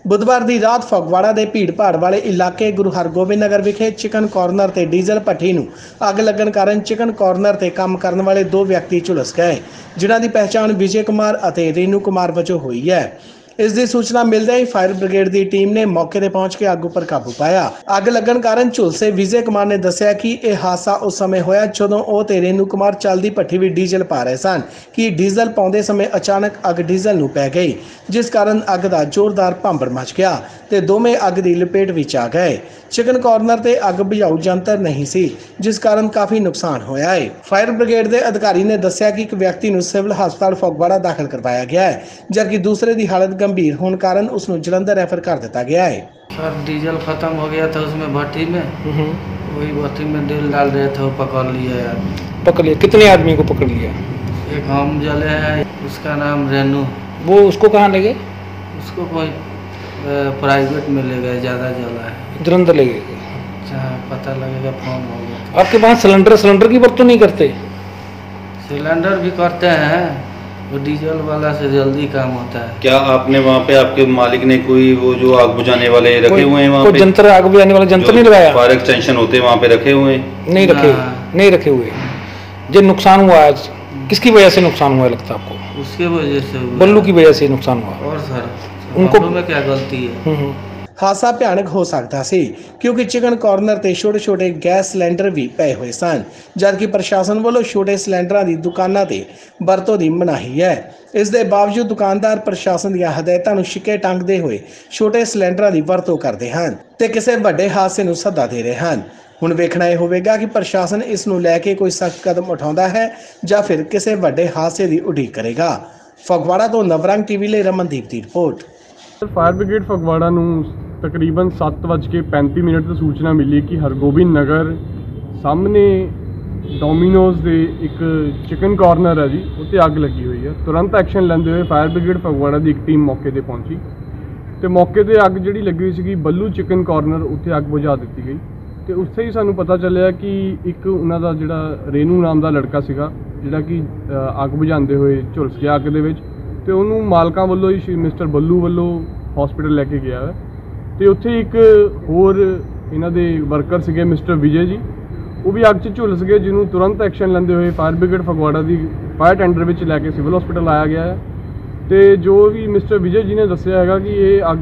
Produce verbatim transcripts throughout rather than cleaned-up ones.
बुधवार की रात फगवाड़ा के भीड़ भाड़ वाले इलाके गुरु हरगोबिंद नगर विखे चिकन कॉर्नर ते डीजल भट्ठी नूं अग लगन कारण चिकन कॉर्नर ते काम करने वाले दो व्यक्ति झुलस गए, जिन्हां दी पहचान विजय कुमार अते रेनू कुमार वजों हुई है। इस दी सूचना मिलते ही फायर ब्रिगेड की टीम ने मौके पर पहुंच के अग पर काबू पाया। अग लगन कारण झुलसे विजय कुमार ने दस्सिया कि यह हादसा उस समय होया जदों वो ते रेनू कुमार चलदी भट्ठी भी डीजल पा रहे सन कि डीजल पाउंदे समय अचानक अग डीजल नूं पै गई, जिस कारण अग दा जोरदार भांबड़ मच गया ते दोवें अग की लपेट विच आ गए। चिकन कॉर्नर ते अग बुझाऊ जंतर नहीं सी, जिस कारण काफ़ी नुकसान होया है। फायर ब्रिगेड के अधिकारी ने दस्सिया कि एक व्यक्ति नूं सिविल हस्पताल फगवाड़ा दाखिल करवाया गया है, जबकि दूसरे की हालत गंभीर होने कारण उसनूं जलंधर रेफर कर दिया गया है। सर डीजल खत्म हो गया था उसमें भट्टी में, वही भट्टी में तेल डाल रहे थे, वो पकड़ लिया यार। पकड़ लिया? कितने आदमी को पकड़ लिया? एक हम जले हैं, उसका नाम रेनू। वो उसको कहाँ ले गए? उसको कोई प्राइवेट में ले गए, ज़्यादा जला है, जलंधर ले गए। अच्छा पता लगेगा, फोन हो गया। आपके पास सिलेंडर सिलेंडर की बात तो नहीं करते? सिलेंडर भी करते हैं, वो डीजल वाला से जल्दी काम होता है। क्या आपने वहाँ पे आपके मालिक ने कोई वो जो आग बुझाने वाले रखे हुए हैं वहाँ पे? जंतर आग बुझाने वाला जंतर नहीं लगाया? फायर एक्सटेंशन होते हैं वहाँ पे रखे हुए हैं? नहीं रखे, नहीं रखे हुए। जो नुकसान हुआ आज किसकी वजह से नुकसान हुआ लगता है आपको? उसके वजह से, बल्लू की वजह से नुकसान हुआ। और सर उनको में क्या गलती है? हादसा भयानक हो सकता सी क्योंकि चिकन कॉर्नर ते छोटे छोटे गैस सिलेंडर भी पए हुए सन, जबकि प्रशासन वालों छोटे सिलेंडर की दुकानों ते वरतों की मनाही है। इस दे बावजूद दुकानदार प्रशासन दी हदायतां नूं शिक्के टंगदे हुए छोटे सिलेंडर की वरतों करते हैं ते किसी वड्डे हादसे नूं सद्दा दे रहे हैं। हुण वेखना यह होवेगा कि प्रशासन इस नूं लैके कोई सख्त कदम उठाउंदा है जां फिर किसी वड्डे हादसे की उड़ीक करेगा। फगवाड़ा तो नवरंग टीवी लिए रमनदीप की रिपोर्ट। फायर ब्रिगेड फगवाड़ा नूं तकरीबन सत्त वज के पैंती मिनट तो सूचना मिली कि हरगोबिंद नगर सामने डोमिनोज दे एक चिकन कॉर्नर है जी, उत्ते अग लगी हुई है। तुरंत एक्शन लेंदे हुए फायर ब्रिगेड फगवाड़ा की एक टीम मौके पर पहुंची तो मौके पर अग जी लगी हुई सी बल्लू चिकन कॉर्नर, उत्ते अग बुझा दी गई। तो उससे ही सानू पता चलिया कि एक उन्हां दा जिहड़ा रेनू नाम का लड़का सीगा जिहड़ा कि अग बुझाते हुए झुलस गया अग दे विच, ते उहनूं मालकां वल्लों ही मिस्टर बल्लू वल्लों हॉस्पिटल लैके गया है। तो उत्थे एक होर इन्हां दे वर्कर सीगे मिस्टर विजय जी, वो भी अग च झुलस गए, जिन्हों तुरंत एक्शन लेंदे हुए फायर ब्रिगेड फगवाड़ा की फायर टेंडर में लैके सिविल हॉस्पिटल आया गया है। तो जो भी मिस्टर विजय जी ने दस्सिया है कि ये अग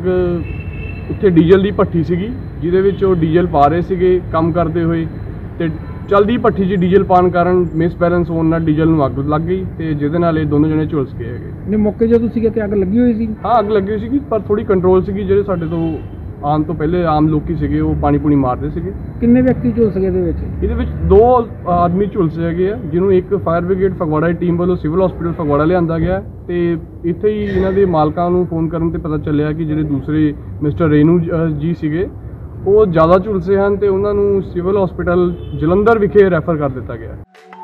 उत्थे डीजल की भट्ठी सीगी, जिहदे विच वो डीजल पा रहे सीगे काम करते हुए, तो चलदी भट्ठी च डीजल पाने कारण मिस बैलेंस होने नाल डीजल नूं अग लग गई, तो जिहदे नाल दोनों जने झुलस गए है। नहीं मौके जो तुसीं कि अग लगी हुई सी? हाँ अग लगी हुई सी, पर थोड़ी कंट्रोल सी, जिहड़े साडे तो आने तो पहले आम लोग सीगे वो पानी पूनी मारते सीगे। किन्ने व्यक्ति झुलस गए इहदे विच? इहदे विच दो आदमी झुलसे हैगे आ, जिन्हों एक फायर ब्रिगेड फगवाड़ा की टीम वालों सिविल हॉस्पिटल फगवाड़ा लिआंदा गया ते इत्थे ही इन्हां दे मालकां नूं फोन करन ते पता चलिया कि जिहड़े दूसरे मिस्टर रेनू जी सीगे वो ज़्यादा झुलसे हैं ते उन्हां नूं सिविल हॉस्पिटल जलंधर विखे रैफर कर दिता गया।